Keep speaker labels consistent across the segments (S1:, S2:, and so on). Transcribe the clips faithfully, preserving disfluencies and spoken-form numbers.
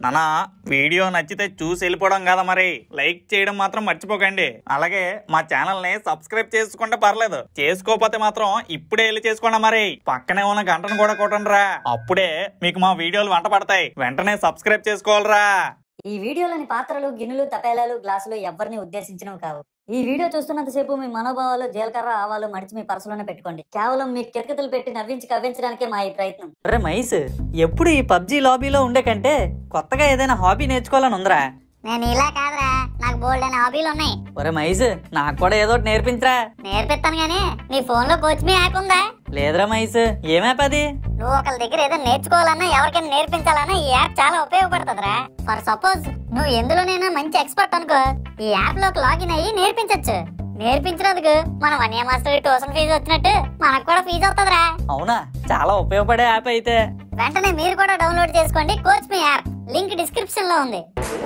S1: నానా వీడియో నచ్చితే చూసి వెళ్ళిపోవడం కదా మరి లైక్ చేయడం మాత్రం మర్చిపోకండి. అలాగే మా ఛానల్ ని సబ్స్క్రైబ్ చేసుకుంటే పర్లేదు, చేసుకోకపోతే మాత్రం ఇప్పుడే వెళ్ళి చేసుకోండి. మరి పక్కనే ఉన్న గంటను కూడా కొట్టండి రా, అప్పుడే మీకు మా వీడియోలు వంట పడతాయి. వెంటనే సబ్స్క్రైబ్ చేసుకోవాలరా.
S2: ఈ వీడియోలోని పాత్రలు, గిన్నెలు, తపేలాలు, గ్లాసులు ఎవరిని ఉద్దేశించినవి కావు. ఈ వీడియో చూస్తున్నంతసేపు మీ మనోభావాలు, జీలకర్ర, ఆవాలు మడిచి మీ పర్సులోనే పెట్టుకోండి. కేవలం మీ కితకితలు పెట్టి నవ్వించి కవ్వించడానికే మా ఈ ప్రయత్నం.
S3: అరే మైస్, ఎప్పుడు ఈ పబ్జీ లాబీలో ఉండే కంటే కొత్తగా ఏదైనా హాబీ నేర్చుకోవాలని ఉందిరా.
S4: నేను ఇలా కాదురా, నాకు బోల్డ్ అనే హాబీలు ఉన్నాయి.
S3: ఒరే మైస్, నాకు కూడా ఏదో నేర్పించరా.
S4: నేర్పిస్తాను గానీ నీ ఫోన్ లో కోచ్ మీ యాప్ ఉందా?
S3: లేదురా మైస్, ఏం యాప్ అది?
S4: నువ్వు ఒకరి దగ్గర ఏదో నేర్చుకోవాలన్నా, ఎవరికైనా నేర్పించాలన్నా ఈ యాప్ చాలా ఉపయోగపడుతుందిరా. ఫర్ సపోజ్ నువ్వు ఎందులోనైనా మంచి ఎక్స్పర్ట్ అనుకో, ఈ యాప్ లోకి లాగిన్ అయ్యి నేర్పించచ్చు. నేర్పించినందుకు మనం వన్య మాస్టర్ ట్యూషన్ ఫీజు వచ్చినట్టు మనకు కూడా ఫీజు అవుతుందిరా.
S3: అవునా, చాలా ఉపయోగపడే యాప్ అయితే.
S4: వెంటనే మీరు కూడా డౌన్లోడ్ చేసుకోండి coach me app, link description లో ఉంది.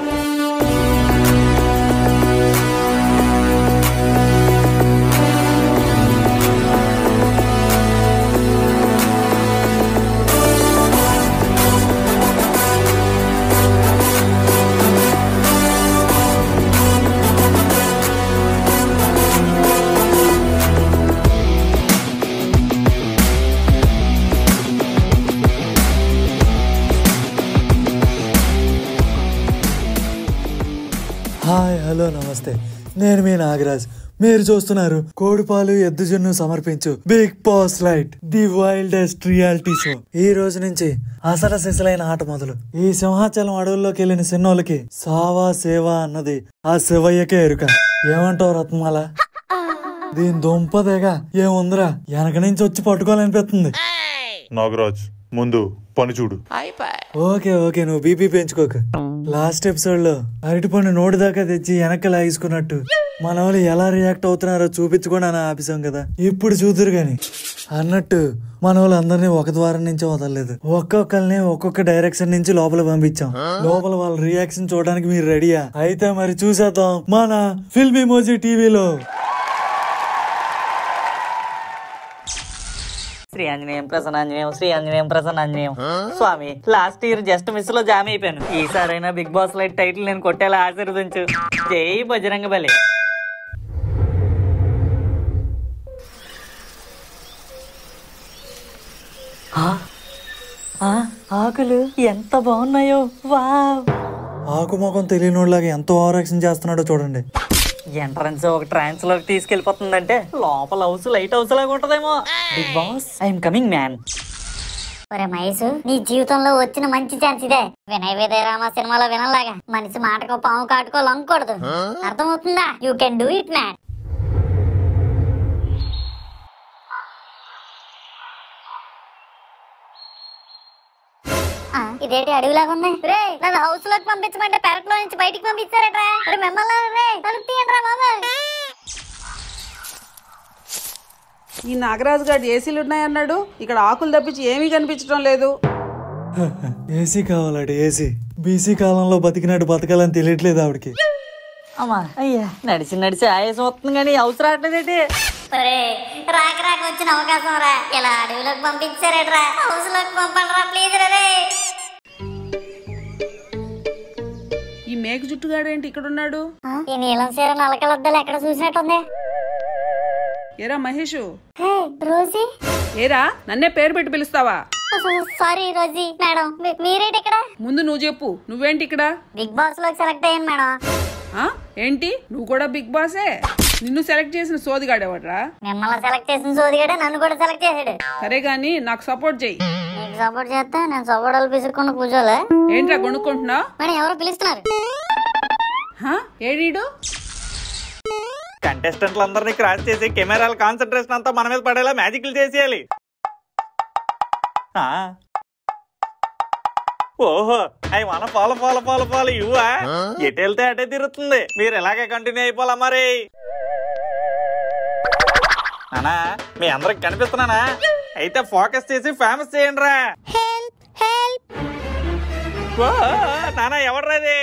S5: హాయ్, హలో, నమస్తే. నేను మీ నాగరాజ్. మీరు చూస్తున్నారు కోడిపాలు ఎద్దుజున్ను సమర్పించు big boss light, the wildest reality show. ఈ రోజు నుంచి అసలు సిసలైన ఆట మొదలు. ఈ సింహాచలం అడవుల్లోకి వెళ్ళిన సిన్నోళ్ళకి సావా సేవా అన్నది ఆ శివయ్యకే ఎరుక. ఏమంటావు రత్మాల? దీని దుంపదేగా ఏముందిరా, వెనక నుంచి వచ్చి పట్టుకోవాలనిపిస్తుంది.
S6: నాగరాజ్, ముందు పని చూడు.
S5: ఓకే ఓకే, నువ్వు బీపీ పెంచుకోక. లాస్ట్ ఎపిసోడ్ లో అరటిపండు నోటి దాకా తెచ్చి వెనక్కి లాగేసుకున్నట్టు మన వాళ్ళు ఎలా రియాక్ట్ అవుతున్నారో చూపించుకోండి అని ఆపిసాం కదా. ఇప్పుడు చూదురు గాని అన్నట్టు మన వాళ్ళు అందరినీ ఒక ద్వారం నుంచి వదలలేదు, ఒక్కొక్కరిని ఒక్కొక్క డైరెక్షన్ నుంచి లోపల పంపించాం. లోపల వాళ్ళ రియాక్షన్ చూడడానికి మీరు రెడీయా? అయితే మరి చూసేద్దాం మన ఫిల్మీమోజీ టీవీలో.
S3: శ్రీ ఆంజనేయం ప్రసన్నాంజనేయం, శ్రీ ఆంజనేయం ప్రసన్నాంజనేయం. స్వామి, లాస్ట్ ఇయర్ జస్ట్ మిస్ లో జామ్ అయిపోయాను. ఈసారైనా బిగ్ బాస్ లైట్ టైటిల్ నేను కొట్టేలా ఆశీర్వదించు. జై బజరంగ బలి. ఆకులు ఎంత బాగున్నాయో, వావ్.
S5: ఆకు మొఖం తెలియనోళ్ళగా ఎంత ఓవర్ యాక్షన్ చేస్తున్నాడో చూడండి.
S3: ఎంట్రన్స్ ఒక ట్రాన్స్ లోకి తీసుకెళ్లిపోతుందంటే లోపల హౌస్ లైట్ హౌస్ లాగా ఉంటదేమో. Big boss, I'm coming man.
S4: ఒరే మహేష్, నీ జీవితంలో వచ్చిన మంచి ఛాన్స్ ఇదే. వినయ్ విజయ రామ సినిమాలో వినలాగా మనిషి మాటకో పాము కాటుకో లొంగకూడదు. అర్థమవుతుందా? You can do it man. ఇదేంటి అడవిలాగా ఉంది? రే, నన్ను హౌస్ లోకి పంపించమంటే పెరట్లో నుంచి బయటికి పంపించారట్రా. మిమ్మల్ని బాబా.
S7: ఈ నాగరాజు గారు ఏసీలు ఉన్నాయన్నాడు, ఇక్కడ ఆకులు తప్పించి ఏమీ కనిపించడం లేదు.
S5: ఏసీ కావాలంటే ఏసీ. బీసీ కాలంలో బతికినట్టు బతకాలని తెలియట్లేదు ఆవిడకి.
S3: అమ్మా, అయ్యా, నడిచి నడిచి ఆయాసం వస్తుంది కానీ అవసరం రావట్లేదేంటి?
S4: రాక రాక వచ్చిన అవకాశం రా, ఇలా అడవిలోకి పంపించారట్రా. హౌస్ లోకి పంపండి రా ప్లీజ్. రే,
S7: ఈ మేక జుట్టుగాడు ఏంటి ఇక్కడ ఉన్నాడు?
S4: ఈ నీలం సీర నలకలద్దాలు ఎక్కడ చూసినట్టుంది.
S7: ఏరా మహేష్,
S4: రోజీ.
S7: ఏరా, నన్నే పేరు పెట్టి పిలుస్తావా?
S4: సారీ రోజీ మేడం, మీరేంటి ఇక్కడ?
S7: ముందు నువ్వు చెప్పు, నువ్వేంటి ఇక్కడ?
S4: బిగ్ బాస్ లోకి సెలెక్ట్ అయ్యాను మేడం.
S7: ఏంటి, నువ్వు కూడా బిగ్ బాసే? నిన్ను సెలెక్ట్ చేసిన సోదిగాడేవాడ్రా?
S4: మిమ్మల్ని సెలెక్ట్ చేసిన సోదిగాడే నన్ను కూడా సెలెక్ట్ చేసాడు.
S7: సరే గాని నాకు సపోర్ట్ చెయ్యి.
S4: నీకు సపోర్ట్ చేస్తే నేను సపోర్ట్ వాళ్ళు పిసుకుని కూర్చోలే.
S7: ఏంట్రా కొనుక్కుంటున్నావు?
S4: మేడం ఎవరో పిలుస్తున్నారు.
S7: ఏడీడు?
S1: కంటెస్టెంట్లందరినీ క్రాస్ చేసి కెమెరాల కాన్సన్ట్రేషన్ అంతా మన మీద పడేలా మ్యాజిక్లు చేసేయాలి. ఓహో, అవి మన ఫాలో ఫాలో ఫాలో ఫాలో ఇవ్వా? ఎటు వెళ్తే అటే తిరుగుతుంది. మీరు ఎలాగే కంటిన్యూ అయిపోవాలా మరి. నానా, మీ అందరికి కనిపిస్తున్నానా? అయితే ఫోకస్ చేసి ఫేమస్ చేయండి రా. నానా, ఎవడ్రాది?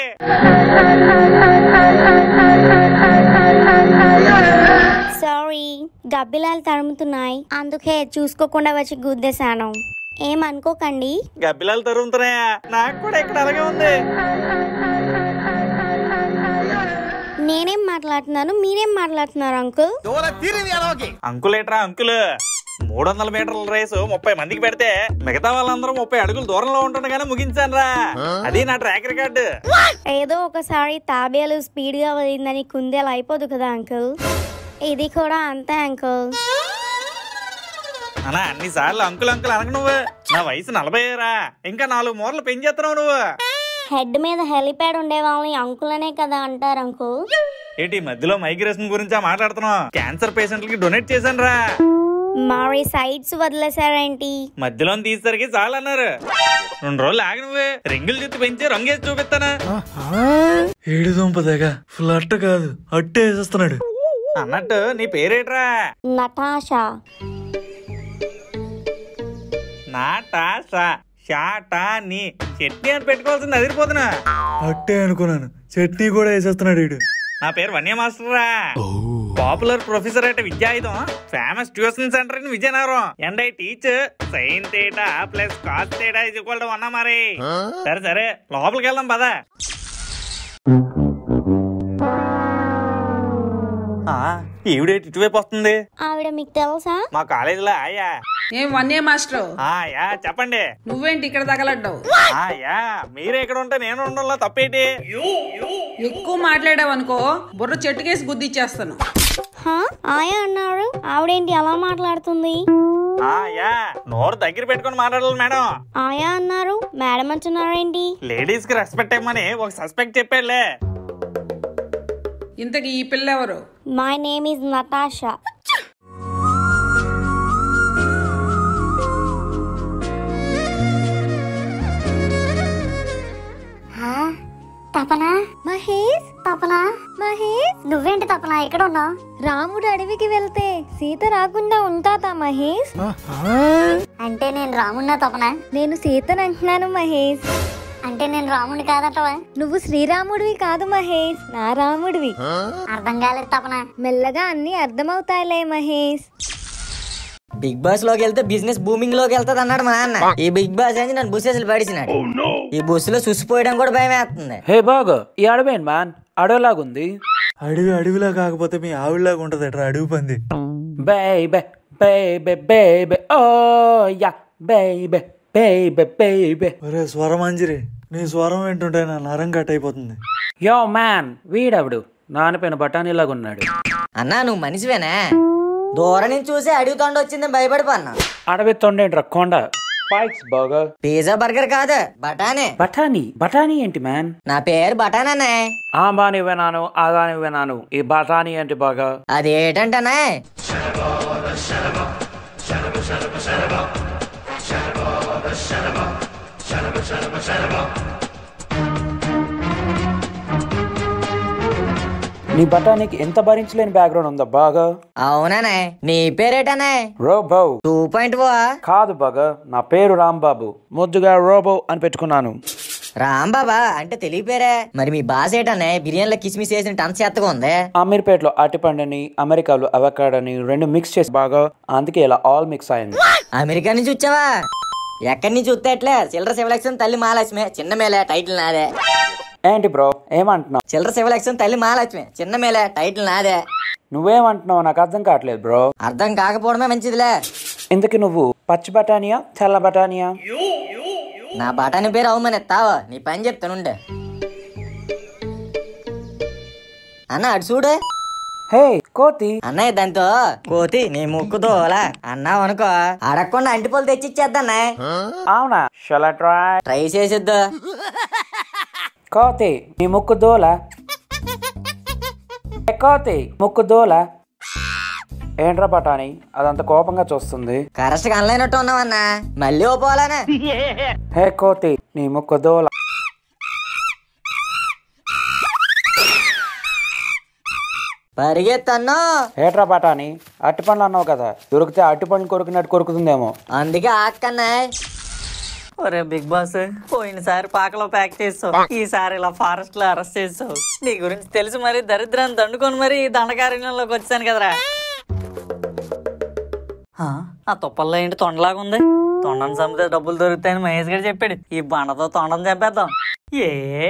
S8: సారీ, డబ్బిలాలు తరుముతున్నాయి, అందుకే చూసుకోకుండా వచ్చి గుద్దేశాను. ఏమనుకోకండి.
S1: గబ్బిలాలు తరుగుతున్నాయా? నాకు కూడా ఇక్కడ అలాగే ఉంది.
S8: నేనేం మాట్లాడుతున్నాను, మీరేం మాట్లాడుతున్నారు అంకుల్?
S1: అంకులేట్రా అంకుల్. మూడు వందల మీటర్ల రేసు ముప్పై మందికి పెడితే మిగతా వాళ్ళందరూ ముప్పై అడుగులు దూరంలో ఉంటుండగానే ముగించాను రా. అది నా ట్రాక్ రికార్డు.
S8: ఏదో ఒకసారి తాబేలు స్పీడ్ గా వెళ్ళిందని కుందేలు అయిపోదు కదా అంకుల్. ఇది కూడా అంతే అంకుల్.
S1: అన్నా అన్ని సార్లు అంకుల్ అంకుల్ అనకు నువ్వు. నా వయసు నలభై రా, ఇంకా నాలుగు మూరలు పెంచేస్తున్నావు నువ్వు.
S8: హెడ్ మీద హెలిప్యాడ్ ఉండే వాళ్ళని అంకుల్ అనే కదా అంటారు అంకుల్.
S1: ఏంటి మధ్యలో మైగ్రేషన్ గురించా మాట్లాడుతున్నావు? క్యాన్సర్ పేషెంట్లకి డొనేట్ చేశాను రా.
S8: మరి సైడ్స్ వదిలేసారేంటి?
S1: మధ్యలో తీసేసరికి చాలు అన్నారు. రెండు రోజులు ఆగి నువ్వు రింగులు జుత్తు పెంచి రంగేసి చూపిస్తానా?
S5: ఏడు దుంపదేగా ఫుల్ అట్ట కాదు అట్టే వేసేస్తున్నాడు.
S1: అన్నట్టు నీ పేరేట్రా?
S8: నటాషా.
S1: నాటాషా. షాటా నీ చట్నీ అని పెట్టుకోవాల్సింది అదిరిపోతున్నా.
S5: అట్టే అనుకున్నాను, చట్నీ కూడా వేసేస్తున్నాడు వీడు.
S1: నా పేరు వన్య మాస్టర్ రా. పాపులర్ ప్రొఫెసర్ అంటే విద్యాయుధం. Famous tuition center in Vizianagaram. And I teach sine theta plus cos theta is equal to one మరి. సరే సరే లోపలికి వెళ్దాం పదా. ఈవిడేటి ఇటువైపు వస్తుంది?
S8: ఆవిడ మీకు తెలుసా?
S1: మా కాలేజీలో ఆయా.
S7: ఏం వన్నే మాస్టర్?
S1: ఆయా చెప్పండి.
S7: నువ్వేంటి ఇక్కడ తగలడ్డావు?
S1: ఆయా మీరే ఇక్కడ ఉంటే నేను ఉండడంలో తప్పేటి?
S7: ఎక్కువ మాట్లాడావు అనుకో బుర్ర చెట్టుకేసి గుద్దిచ్చేస్తాను.
S8: ఆయా అన్నారు, ఆవిడేంటి అలా మాట్లాడుతుంది?
S1: ఆయా నోరు దగ్గర పెట్టుకుని మాట్లాడాలి మేడం.
S8: ఆయా అన్నారు, మేడం అంటున్నారేంటి?
S1: లేడీస్ కి రెస్పెక్ట్ ఇవ్వమని ఒక సస్పెక్ట్ చెప్పాడులే.
S7: ఇంతకీ ఈ పిల్ల ఎవరు?
S8: My name is Natasha.
S4: తపనా?
S8: మహేష్.
S4: తపనా?
S8: మహేష్
S4: నువ్వేంటి తపనా ఇక్కడ ఉన్నావు?
S8: రాముడు అడవికి వెళ్తే సీత రాకుండా ఉంటాతా మహేష్?
S4: అంటే నేను రాముడినా తపనా?
S8: నేను సీతను అంటున్నాను మహేష్.
S4: అంటే నేను రాముడిని కాదంటవా?
S8: నువ్వు శ్రీరాముడివి కాదు మహేష్, నా రాముడివి.
S4: అర్థం కాలేదు తపనా.
S8: మెల్లగా అన్ని అర్థమవుతాయిలే మహేష్.
S3: బిగ్ బాస్ లోకి వెళ్తే బిజినెస్ బూమింగ్ లోకి వెళ్తాది అన్నాడు మా నాన్న. ఈ బిగ్ బాస్ అని నన్ను బుస్సెస్లు పడిచినాడు. ఈ బస్సులో చూసిపోయడం కూడా భయం వేస్తుంది.
S9: హే బాగా ఈ అడవేంటి మ్యాన్, అడవిలాగుంది.
S5: అడవి అడవిలా కాకపోతే మీ ఆవిడలాగా ఉంటది అట్రా అడవి పంది.
S9: బేబే బేబే బేబే ఓ యా బేబే బేబే బేబే.
S5: ఒరే స్వరమంజిరి, నీ స్వరం వింటుంటే నా నరం కట్ అయిపోతుంది.
S9: యో మ్యాన్ వీడవుడు నానిపోయిన బఠానీలాగా ఉన్నాడు.
S3: అన్నా నువ్వు మనిషివేనా? దూరం నుంచి చూసి అడవి తొండ వచ్చిందని భయపడిపోన్నా.
S9: అడవి తొండేంట్రా కొండ. Spikes burger.
S3: పిజ్జా బర్గర్ కాదు బఠానీ.
S9: బఠానీ? బఠానీ ఏంటి మ్యాన్?
S3: నా పేరు బఠాననే.
S9: ఆ బాని వినాను ఆదాని వినాను, ఈ బఠానీ ఏంటి బాగా?
S3: అదేంటంటనే
S9: నీ బఠానీకి ఎంత భరించలేని బ్యాక్గ్రౌండ్ ఉందా బాగా?
S3: అవుననే. నీ పేరేటనే?
S9: రోబో
S3: టూ పాయింట్ ఓ
S9: కాదు బాగా, నా పేరు రాంబాబు, ముద్దుగా రోబో అని పెట్టుకున్నాను.
S3: రాంబాబా అంటే తెలియ పేరే. మరి మీ బాస్ ఏటనే బిర్యానీలో కిస్మిస్ వేసిన టన్స్ చేత్తగా ఉంది.
S9: అమీర్పేటలో అరటిపండుని అమెరికాలో అవకాడని రెండు మిక్స్ చేసి బాగా, అందుకే ఇలా ఆల్ మిక్స్ అయింది.
S3: అమెరికా నుంచి వచ్చావా? ఎక్కడి నుంచి చూస్తే ఎట్లే? చిల్లర శివలక్ష్మి తల్లి మహాలక్ష్మి చిన్న మేలే టైటిల్ నాదే.
S9: ఏంటి బ్రో ఏమంటున్నావు?
S3: చిల్లర శివలక్ష్మి తల్లి మహాలక్ష్మి చిన్న మేలే టైటిల్ నాదే.
S9: నువ్వేమంటున్నావు నాకు అర్థం కావట్లేదు బ్రో.
S3: అర్థం కాకపోవడమే మంచిదిలే.
S9: ఇంతకి నువ్వు పచ్చి బఠానియా తెల్ల బఠానియా?
S3: నా బఠానీ పేరు అవమని ఎత్తావా? నీ పని చెప్తానుండే. అన్న అటు చూడు.
S9: హే కోతి.
S3: అన్నయ్య దాంతో కోతి నీ ముక్కుతో అలా అన్నావు అనుకో అడగకుండా అంటిపోలు తెచ్చిచ్చేద్దన్నా.
S9: అవునా? Shall I try?
S3: ట్రై చేసిద్దు.
S9: కోతి నీ ముక్కు దోల. కోతి ముక్కు దోల. ఏంట్రా బఠానీ అదంత కోపంగా చూస్తుంది?
S3: కరెక్ట్ గా అనలేనట్టు ఉన్నావన్నా, మళ్ళీ ఓ పోలానే.
S9: హే కోతి నీ ముక్కు దోల.
S3: పరిగెత్తన్నా.
S9: ఏట్రా బఠానీ అట్టి పండ్లు అన్నావు కదా, దొరికితే అట్టి పండ్లు కొరుకున్నట్టు కొరుకుతుందేమో,
S3: అందుకే ఆక్కన్నా. ఒరే బిగ్ బాస్, పోయినసారి పాకలో ప్యాక్ చేస్తావు, ఈసారి ఇలా ఫారెస్ట్ లో అరెస్ట్ చేస్తావు. నీ గురించి తెలిసి మరి దరిద్రాన్ని దండుకొని మరి దండకారణ్యంలోకి వచ్చాను కదరా. ఆ తుప్పల్లో ఏంటి తొండలాగా ఉంది? తొండం చంపితే డబ్బులు దొరుకుతాయని మహేష్ గారు చెప్పాడు. ఈ బండతో తొండం చంపేద్దాం. ఏ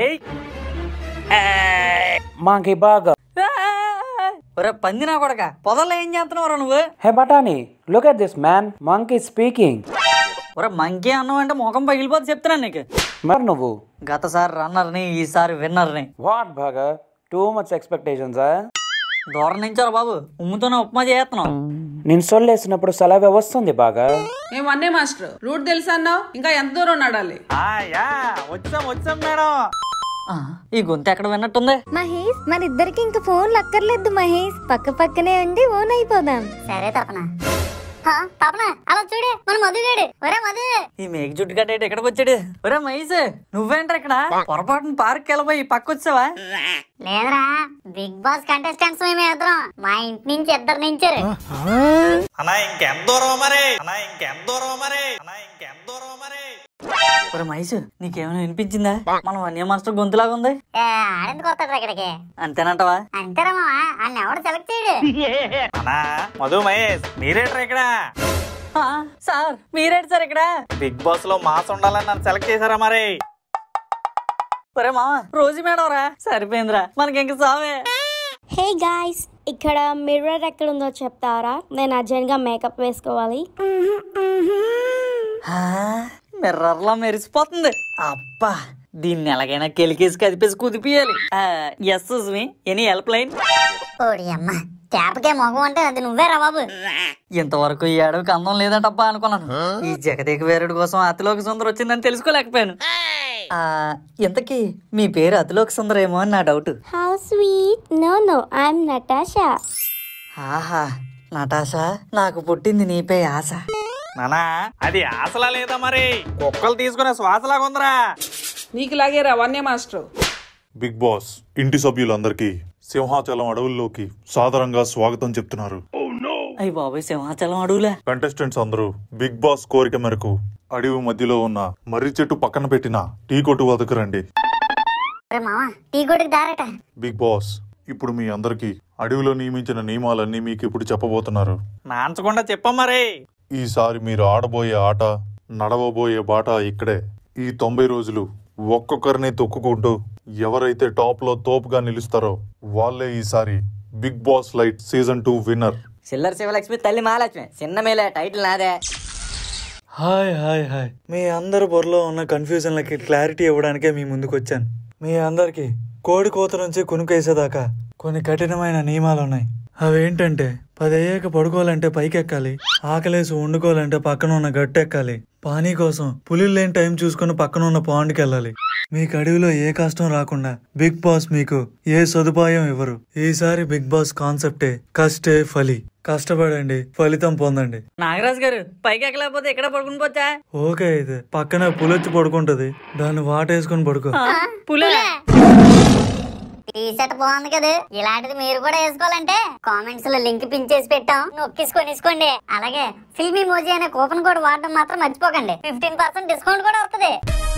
S9: మాంకీ బాగా.
S3: ఒరే పంది నా కొడక, పొదల్లో ఏం చేస్తున్నావు నువ్వు?
S9: హే బటానీ, look at this man, monkey speaking.
S3: ఒరే మంకీ అన్నావు అంటే ముఖం పగిలిపోతే చెప్తున్నాను నీకు.
S9: మరి నువ్వు
S3: గతసారి రన్నర్ని, ఈసారి విన్నర్ని.
S9: వాట్ బాగా టూ మచ్ ఎక్స్పెక్టేషన్స్.
S3: దూరం నుంచారా బాబు, ఉమ్ముతోనే ఉప్మా చేస్తున్నావు.
S9: నేను సొల్లేసినప్పుడు సలవే వస్తుంది బాగా.
S7: మేము అన్నే మాస్టర్ రూట్ తెలుసా అన్నావు, ఇంకా ఎంత దూరం నడాలి?
S1: వచ్చాం వచ్చాం మేడం.
S3: ఈ గొంతు ఎక్కడ విన్నట్టుంది?
S8: మహేష్ మన ఇద్దరికి ఇంకా ఫోన్లు అక్కర్లేదు మహేష్, పక్క పక్కనే ఉండి ఓన్ అయిపోదాం.
S4: సరే తపన. తపన అలా చూడు మన మధుగాడు. ఒరే మధు,
S3: ఈ మేక జుట్టు కట్టేటి ఎక్కడికి వచ్చాడు? ఒరే మహేష్ నువ్వేంట్రా ఇక్కడ? పొరపాటున పార్క్ వెళ్ళబోయి పక్క వచ్చావా?
S4: లేదురా, బిగ్ బాస్ కంటెస్టెంట్స్ మేము ఇద్దరం, మా ఇంటి నుంచి ఇద్దరు నించారు.
S1: అన్నా ఇంకెంత దూరం మరి, అన్నా ఇంకెంత దూరం మరి, అన్నా ఇంకెంత దూరం మరి.
S3: ఒరే మహేష్ నీకేమైనా వినిపించిందా? మనం అన్య మాస్టర్ గొంతులాగా ఉంది.
S4: ఆడెందుకు వస్తాడు ఇక్కడికి?
S3: అంతేనంటవా?
S4: అంతేరా మావా, ఆయన ఎవడు సెలెక్ట్ చేయడు.
S1: అన్నా మధు మహేష్ మీరేట్రా ఇక్కడ?
S3: సార్ మీరేంటి సార్ ఇక్కడ?
S1: బిగ్ బాస్ లో మాస్ ఉండాలని నన్ను సెలెక్ట్ చేశారా మరి?
S3: ఒరే మా రోజు మేడం రా, సరిపోయిందిరా మనకి ఇంక సావే.
S8: హే గాయ్స్, ఇక్కడ మిర్రర్ ఎక్కడ ఉందో చెప్తారా? నేను అర్జెంట్ గా మేకప్ వేసుకోవాలి.
S3: మిర్రర్ లో మెరిసిపోతుంది. అబ్బా దీన్ని ఎలాగైనా కెలికేసి కదిపేసి కుదిపియాలి. Yes Susmi, any help line?
S4: ఓడి అమ్మ, ట్యాప్కే మొగం అంటే అది నువ్వేరా బాబు.
S3: ఇంతవరకు ఈ అడవికి అందం లేదంటబ్బా అనుకున్నాను. ఈ జగదేక వీరుడి కోసం అతిలోక సుందర వచ్చిందని తెలుసుకోలేకపోయాను. ఆ ఇంతకీ మీ పేరు అతిలోక సుందరేమో అని నా doubt.
S8: How sweet. No no, I'm Natasha.
S3: ఆహా నటాషా, నాకు పుట్టింది నీపై ఆశ.
S1: నానా అది ఆశలా లేదా మరి, కుక్కలు తీసుకునే శ్వాసలాగా ఉందిరా.
S7: నీకు లాగేరా వన్య మాస్టర్.
S6: బిగ్ బాస్ ఇంటి సభ్యులందరికీ సింహాచలం అడవుల్లోకి సాదరంగా స్వాగతం చెప్తున్నారు.
S3: అయ్యి బాబాయ్, సింహాచలం అడవులే.
S6: కంటెస్టెంట్స్ అందరూ బిగ్ బాస్ కోరిక మేరకు అడవి మధ్యలో ఉన్న మర్రి చెట్టు పక్కన పెట్టిన టీ కొట్టు వద్దకు రండి.
S4: టీ కొట్టుకు దారట.
S6: బిగ్ బాస్ ఇప్పుడు మీ అందరికి అడవిలో నియమించిన నియమాలన్నీ మీకు ఇప్పుడు చెప్పబోతున్నారు.
S1: నాంచకుండా చెప్పం మరి.
S6: ఈసారి మీరు ఆడబోయే ఆట, నడవబోయే బాట ఇక్కడే. ఈ తొంభై రోజులు ఒక్కొక్కరిని తొక్కుకుంటూ ఎవరైతే టాప్ లో తోపుగా నిలుస్తారో వాళ్ళే ఈసారి big boss light season two winner.
S3: చిల్లర శివలక్ష్మి తల్లి మహాలక్ష్మి, చిన్న మేలే టైటిల్ నాదే.
S5: హాయ్ హాయ్ హాయ్ మీ అందరి బుర్రలో ఉన్న కన్ఫ్యూజన్లకి క్లారిటీ ఇవ్వడానికే మీ ముందుకు వచ్చాను. మీ అందరికి కోడి కోత నుంచి కునుకేసేదాకా కొన్ని కఠినమైన నియమాలు ఉన్నాయి. అవేంటంటే పది అయ్యాక పడుకోవాలంటే పైకెక్కాలి, ఆకలేసి వండుకోవాలంటే పక్కన ఉన్న గట్టు ఎక్కాలి, పానీ కోసం పులిలు లేని టైం చూసుకుని పక్కన ఉన్న పాండ్కి వెళ్ళాలి. మీకు అడవిలో ఏ కష్టం రాకుండా బిగ్ బాస్ మీకు ఏ సదుపాయం ఇవ్వరు. ఈసారి బిగ్ బాస్ కాన్సెప్టే కష్టే ఫలి. కష్టపడండి, ఫలితం పొందండి.
S3: నాగరాజు గారు పైకి ఎక్కలేకపోతే ఎక్కడ పడుకుని పోచ్చా?
S5: ఓకే అయితే పక్కన పులొచ్చి పడుకుంటది, దాన్ని వాటేసుకుని పడుకో.
S3: పులే
S4: టీ షర్ట్ బాగుంది కదా, ఇలాంటిది మీరు కూడా వేసుకోవాలంటే కామెంట్స్ లో లింక్ పిన్ చేసి పెట్టాం, నొక్కిసుకొని తీసుకోండి. అలాగే ఫిల్మీ మోజీ అనే కూపన్ కోడ్ వాడడం మాత్రం మర్చిపోకండి, ఫిఫ్టీన్ పర్సెంట్ డిస్కౌంట్ కూడా వస్తుంది.